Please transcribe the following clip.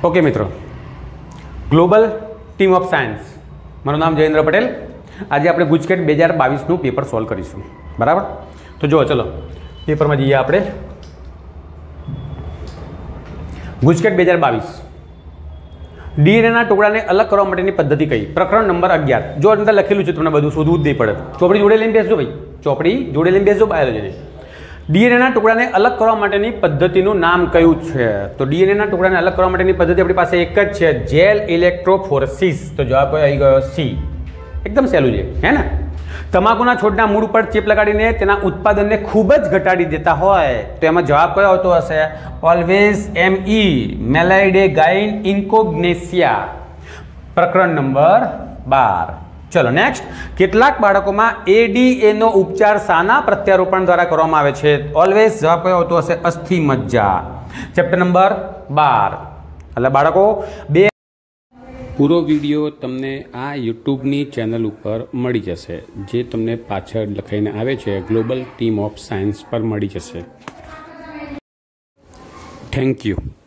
Okay मित्रों, global team of science, मारू नाम जयेन्द्र पटेल। आज आप गुजकेट 2022 पेपर सॉल्व करीशुं, बराबर। तो जो चलो पेपर में जाइए। आप गुजकेट 2022 डीएनए टुकड़ा ने अलग करवा माटेनी पद्धति कई? प्रकरण नंबर 11। जो अंदर लखेलू है तमने बधुं शोधवुं ज नहीं पड़े। चोपड़ी जोड़े लईने बेसजो भाई, चोपड़ी जोड़े लईने बेसजो बायोलॉजी। डीएनए टुकड़ा ने अलग करवा माटेनी पद्धतिनुं नाम कयुं छे? तो डीएनए टुकड़ा ने अलग करवा माटेनी पद्धति अपनी पासे एक ज छे, जेल इलेक्ट्रोफोरेसिस। तो जवाब आई गयो सी। एकदम सहेलुं छे, है ने। तमाकुना छोड़ना मूळ पर चेप लगाड़ीने तेना उत्पादनने खूब ज घटाड़ी देता होय तो एमां जवाब कयो आवतो हशे? ऑलवेज एमई, मेलाइडेगाइन इनकोग्नेसिया। प्रकरण नंबर 12। चलो नेक्स्ट, केटलाक बाळकोमां एडीए नो उपचार साना प्रत्यारोपण द्वारा करवामां आवे छे? ऑलवेज जवाब कयो आवतो हशे? अस्थि मज्जा। Chapter number 12। એટલે બાળકો બે पूरो विडियो तमने आ यूट्यूबनी चेनल पर मळी जशे, जे तमने पाछळ लखाईने आवे छे ग्लोबल टीम ऑफ सायन्स पर मळी जशे। Thank you.